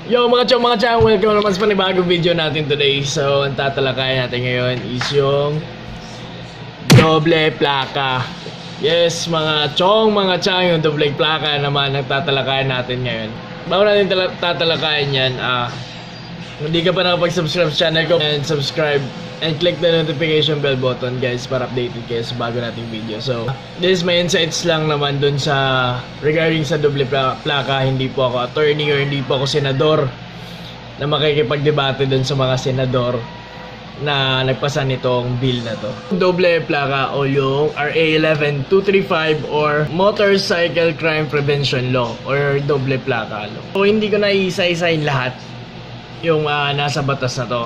Yo mga chong, welcome naman sa panibagong video natin today. So, ang tatalakayan natin ngayon is yung doble plaka. Yes, mga chong, yung doble plaka naman ang tatalakayan natin ngayon. Bago natin tatalakayan yan, kung di ka pa nakapag-subscribe sa channel ko, and subscribe and click the notification bell button guys para updated kayo sa bago nating video. So, this is my insights lang naman dun sa regarding sa doble plaka. Hindi po ako attorney or hindi po ako senador na makikipagdebate dun sa mga senador na nagpasa nitong bill na to. Doble plaka o yung RA 11235 or Motorcycle Crime Prevention Law or doble plaka law. So, hindi ko na isa-isahin lahat yung nasa batas na to.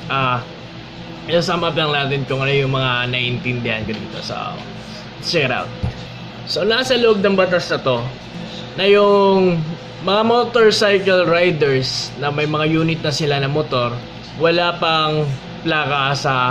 I-sum up lang natin kung ano yung mga naiintindihan ko dito. So, check it out. So, nasa loob ng batas na to na yung mga motorcycle riders na may mga unit na sila na motor, wala pang plaka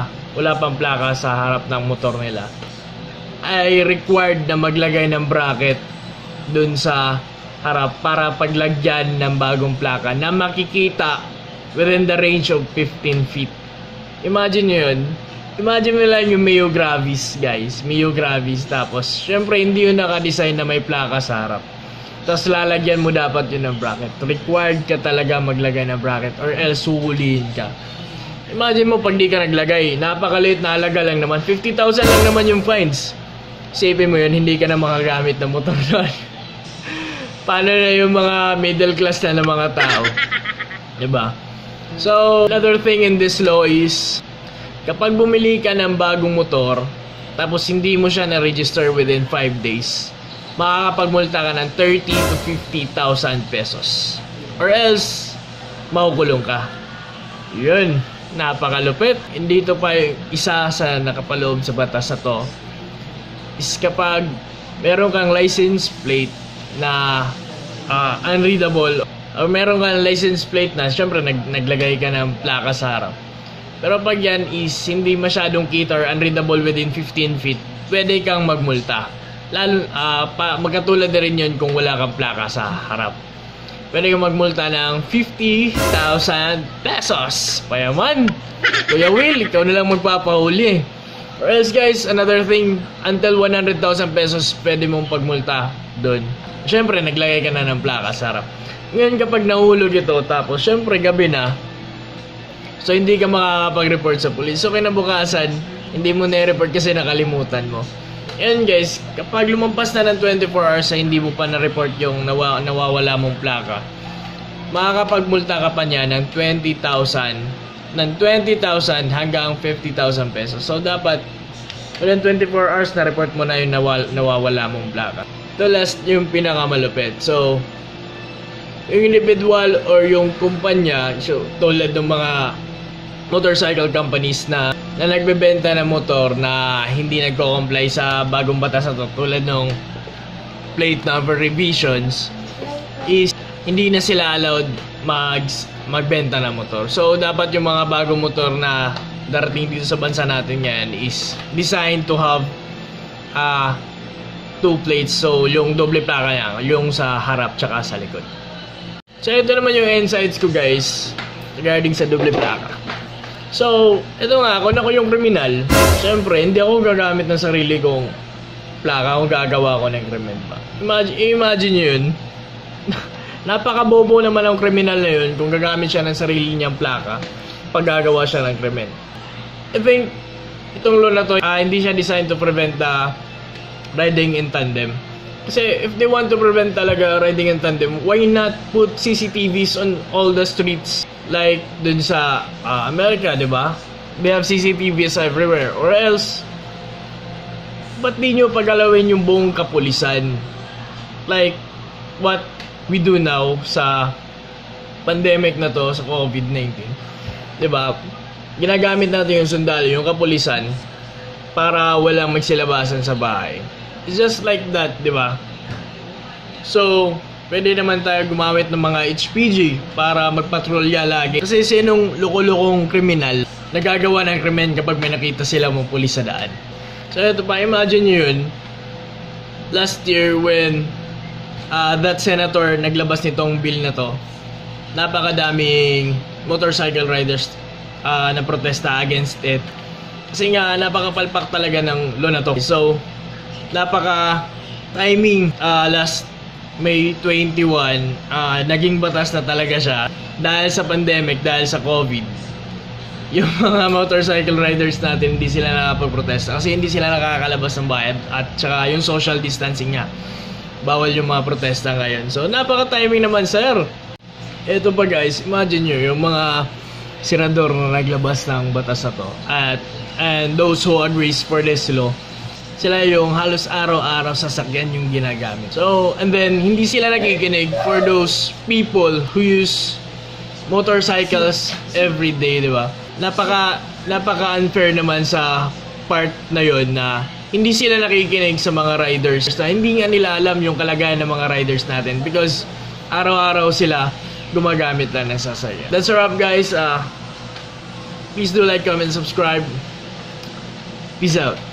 sa harap ng motor nila, ay required na maglagay ng bracket dun sa harap para paglagyan ng bagong plaka na makikita within the range of 15 feet. Imagine nyo yun. Imagine mo lang yung Mio Gravis, guys. Mio Gravis. Tapos, syempre, hindi yun nakadesign na may plaka sa harap. Tapos, lalagyan mo dapat yun ng bracket. Required ka talaga maglagay ng bracket or else huhulihin ka. Imagine mo, pag di ka naglagay, napakaliit na halaga lang naman. 50,000 lang naman yung fines. Isipin mo yun, hindi ka na makagamit ng motor doon. Paano na yung mga middle class na ng mga tao? Diba? So, another thing in this law is kapag bumili ka ng bagong motor tapos hindi mo siya na-register within 5 days, makakapagmulta ka ng 30 to 50,000 pesos. Or else, makukulong ka. Yun, napakalupit. Hindi ito pa isa sa nakapaloob sa batas na to. Is kapag meron kang license plate na unreadable, o meron kang license plate na syempre naglagay ka ng plaka sa harap, pero pag yan is hindi masyadong kita or unreadable within 15 feet, pwede kang magmulta. Lalo magkatulad na rin yun kung wala kang plaka sa harap. Pwede kang magmulta ng 50,000 pesos. Payaman, Kuya Will, ikaw na lang magpapahuli. Or else guys, another thing, until 100,000 pesos pwede mong pagmulta doon. Syempre naglagay ka na ng plaka sa harap. Ngayon kapag nahulog ito, tapos syempre gabi na, so hindi ka makakapag-report sa police. So kinabukasan, hindi mo na-report kasi nakalimutan mo. Yan guys, kapag lumampas na ng 24 hours na hindi mo pa na-report yung nawawala mong plaka, makakapagmulta ka pa niya ng 20,000 hanggang 50,000 pesos. So dapat within 24 hours na-report mo na yung nawawala mong plaka. Ito last yung pinakamalupit. So yung individual or yung kumpanya, so tulad ng mga motorcycle companies na nagbebenta ng motor na hindi nagko-comply sa bagong batas na to, tulad ng plate number revisions, is hindi na sila allowed magbenta ng motor. So dapat yung mga bagong motor na darating dito sa bansa natin ngayon is designed to have two plates. So yung doble plaka yan, yung sa harap tsaka sa likod. So ito naman yung insights ko guys regarding sa doble plaka. So ito nga, kung ako yung kriminal, syempre hindi ako gagamit ng sarili kong plaka kung gagawa ko ng krimen pa. Imagine nyo yun. Napakabobo naman ang kriminal na yun kung gagamit siya ng sarili niyang plaka pag gagawa siya ng krimen. I think itong law na to, hindi siya designed to prevent the riding in tandem. Kasi if they want to prevent talaga riding in tandem, why not put CCTVs on all the streets like dun sa America, di ba? They have CCTVs everywhere. Or else, ba't di nyo pagalawin yung buong kapulisan? Like what we do now sa pandemic na to, sa COVID-19. Di ba? Ginagamit natin yung sundalo, yung kapulisan, para walang magsilabasan sa bahay. It's just like that, di ba? So, pwede naman tayo gumamit ng mga HPG para magpatrolya lagi. Kasi sinong loko-lokong kriminal nagagawa ng krimen kapag may nakita sila mong pulis sa daan? So, ito pa, imagine nyo yun. Last year when that senator naglabas nitong bill na to, napakadaming motorcycle riders na protesta against it. Kasi nga napakapalpak talaga ng law na to. So napaka timing, last May 21 naging batas na talaga siya dahil sa pandemic, dahil sa COVID. Yung mga motorcycle riders natin hindi sila nakapagprotesta kasi hindi sila nakakalabas ng bayan at saka yung social distancing nga. Bawal yung mga protesta ngayon. So napaka-timing naman, sir. Ito pa guys, imagine nyo yung mga senador na naglabas ng batas na to and those who agrees for this law, sila yung halos araw-araw sasakyan yung ginagamit. So, and then hindi sila nakikinig for those people who use motorcycles every day, di ba? Napaka-unfair naman sa part na yon na hindi sila nakikinig sa mga riders na hindi nga nila alam yung kalagayan ng mga riders natin because araw-araw sila gumagamit lang ng sasakyan. That's a wrap guys. Please do like, comment, subscribe. Peace out.